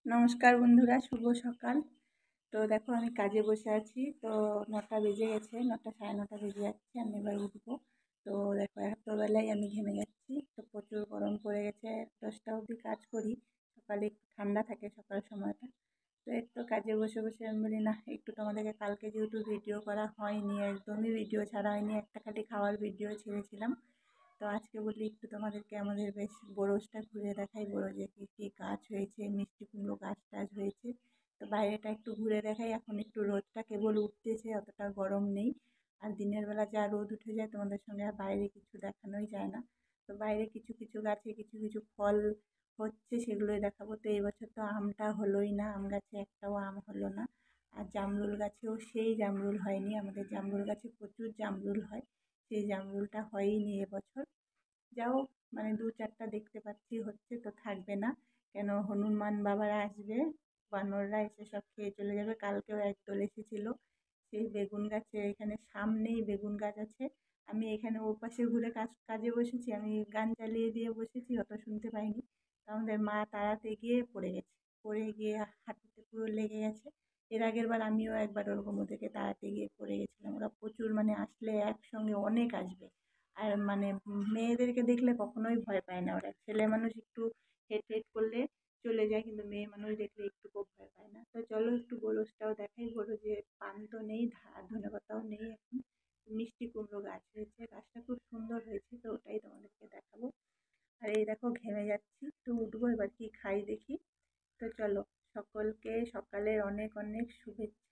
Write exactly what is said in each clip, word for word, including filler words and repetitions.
নমস্কার বন্ধুরা, শুভ সকাল। তো দেখো আমি কাজে বসে আছি। তো নটা বেজে গেছে, নটা সাড়ে নটা বেজে যাচ্ছে, আমি এবার উঠবো। তো দেখো এতবেলায় আমি ঘেমে যাচ্ছি, তো প্রচুর গরম পড়ে গেছে। দশটা অবধি কাজ করি, সকালে একটু ঠান্ডা থাকে সকাল সময়টা। তো একটু কাজে বসে বসে আমি বলি না, একটু তোমাদেরকে কালকে যেহেতু ভিডিও করা হয়নি, একদমই ভিডিও ছাড়া হয়নি, একটা খালি খাওয়ার ভিডিও ছেড়েছিলাম। তো আজকে বলি একটু তোমাদেরকে আমাদের বেশ বরজটা ঘুরে দেখাই, বরজে কী কী গাছ হয়েছে, মিষ্টি কুমড়ো গাছ টাছ হয়েছে। তো বাইরেটা একটু ঘুরে দেখাই। এখন একটু রোদটা কেবল উঠতেছে, অতটা গরম নেই। আর দিনের বেলা যা রোদ উঠে যায় তোমাদের সঙ্গে আর বাইরে কিছু দেখানোই যায় না। তো বাইরে কিছু কিছু গাছে কিছু কিছু ফল হচ্ছে, সেগুলোই দেখাবো। তো এই বছর তো আমটা হলোই না, আম গাছে একটাও আম হলো না। আর জামরুল গাছেও সেই জামরুল হয়নি, আমাদের জামরুল গাছে প্রচুর জামরুল হয়, সেই জামরুলটা হয়ইনি এবছর। যাও, মানে দু চারটা দেখতে পাচ্ছি হচ্ছে, তো থাকবে না। কেন, হনুমান বাবারা আসবে, বানররা এসে সব খেয়ে চলে যাবে। কালকেও একদল এসেছিল, সেই বেগুন গাছে, এখানে সামনেই বেগুন গাছ আছে। আমি এখানে ও পাশে ঘুরে কাজ কাজে বসেছি, আমি গান চালিয়ে দিয়ে বসেছি, অত শুনতে পাইনি। তো আমাদের মা তাড়াতে গিয়ে পড়ে গেছে, পড়ে গিয়ে হাঁটুতে পুরো লেগে গেছে। এর আগের বার আমিও একবার ওরকম ওদেরকে তাড়াতে গিয়ে পড়ে গেছিলাম। ওরা প্রচুর, মানে আসলে একসঙ্গে অনেক আসবে। আর মানে মেয়েদেরকে দেখলে কখনোই ভয় পায় না ওরা। ছেলে মানুষ একটু হেট হেট করলে চলে যায়, কিন্তু মেয়ে মানুষ দেখলে একটুকুও ভয় পায় না। তো চলো একটু গোলসটাও দেখাই। গোলসে পান তো নেই, ধা- ধনেপাতাও নেই এখন। মিষ্টি কুমড়ো গাছ হয়েছে, গাছটা খুব সুন্দর হয়েছে, তো ওটাই তোমাদেরকে দেখাবো। আর এই দেখো ঘেমে যাচ্ছি, তো উঠবো এবার, কি খাই দেখি। তো চলো, সকলকে সকালের অনেক অনেক শুভেচ্ছা।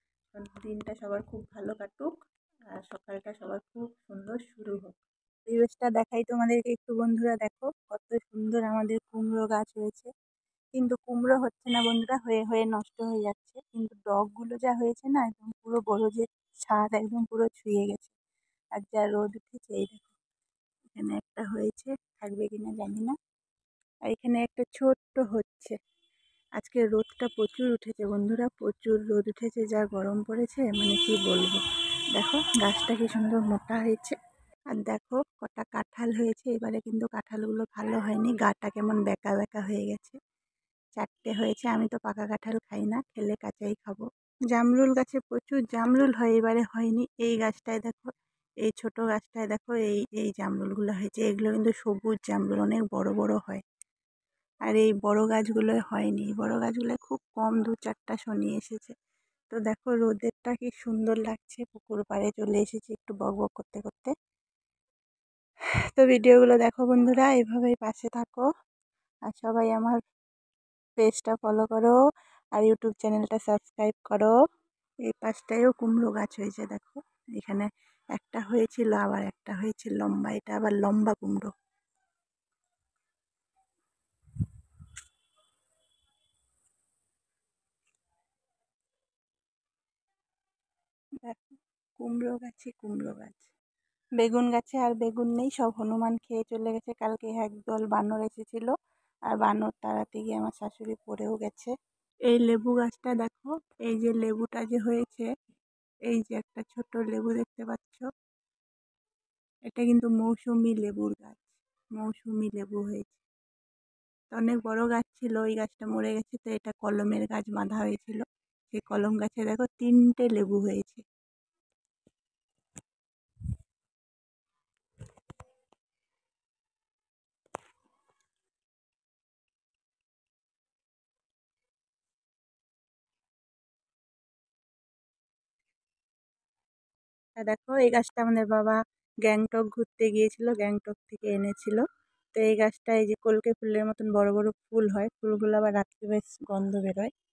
দিনটা সবার খুব ভালো কাটুক, আর সকালটা সবার খুব সুন্দর শুরু হোক। পরিবেশটা দেখাই তোমাদেরকে একটু বন্ধুরা, দেখো কত সুন্দর আমাদের কুমড়ো গাছ হয়েছে। কিন্তু কুমড়ো হচ্ছে না বন্ধুরা, হয়ে হয়ে নষ্ট হয়ে যাচ্ছে। কিন্তু ডগগুলো যা হয়েছে না, একদম পুরো বরজের ছাদ একদম পুরো ছুঁয়ে গেছে। আর যা রোদ উঠেছে, এই দেখো এখানে একটা হয়েছে, থাকবে কিনা জানি না। আর এখানে একটা ছোট্ট হচ্ছে। আজকে রোদটা প্রচুর উঠেছে বন্ধুরা, প্রচুর রোদ উঠেছে, যা গরম পড়েছে মানে কি বলবো। দেখো গাছটা কি সুন্দর মোটা হয়েছে। আর দেখো কটা কাঁঠাল হয়েছে, এবারে কিন্তু কাঁঠালগুলো ভালো হয়নি, গাটা কেমন বেঁকা বেঁকা হয়ে গেছে। চারটে হয়েছে, আমি তো পাকা কাঁঠাল খাই না, খেলে কাঁচাই খাবো। জামরুল গাছে প্রচুর জামরুল হয়, এবারে হয়নি। এই গাছটায় দেখো, এই ছোট গাছটায় দেখো, এই এই জামরুলগুলো হয়েছে। এগুলো কিন্তু সবুজ জামরুল, অনেক বড় বড় হয়। আর এই বড় গাছগুলোয় হয়নি, বড় গাছগুলোয় খুব কম দু চারটা শনি এসেছে। তো দেখো রোদেরটা কি সুন্দর লাগছে, পুকুর পাড়ে চলে এসেছি একটু বক বক করতে করতে। তো ভিডিওগুলো দেখো বন্ধুরা, এইভাবেই পাশে থাকো। আর সবাই আমার পেজটা ফলো করো, আর ইউটিউব চ্যানেলটা সাবস্ক্রাইব করো। এই পাশটায়ও কুমড়ো গাছ হয়েছে দেখো, এখানে একটা হয়েছিল, আবার একটা হয়েছে লম্বা, এটা আবার লম্বা কুমড়ো। দেখো কুমড়ো গাছে কুমড়ো গাছ। বেগুন গাছে আর বেগুন নেই, সব হনুমান খেয়ে চলে গেছে। কালকে একদল বানর এসেছিল, আর বানর তাড়াতে গিয়ে আমার শাশুড়ি পড়েও গেছে। এই লেবু গাছটা দেখো, এই যে লেবুটা যে হয়েছে, এই যে একটা ছোট লেবু দেখতে পাচ্ছ, এটা কিন্তু মৌসুমী লেবুর গাছ, মৌসুমী লেবু হয়েছে। তো অনেক বড় গাছ ছিল, ওই গাছটা মরে গেছে, তো এটা কলমের গাছ বাঁধা হয়েছিল। সেই কলম গাছে দেখো তিনটে লেবু হয়েছে। আর দেখো এই গাছটা আমাদের বাবা গ্যাংটক ঘুরতে গিয়েছিল, গ্যাংটক থেকে এনেছিল। তো এই গাছটা, এই যে কলকে ফুলের মতন বড় বড় ফুল হয়, ফুলগুলো আবার রাত্রে বেশ গন্ধ বেরোয়।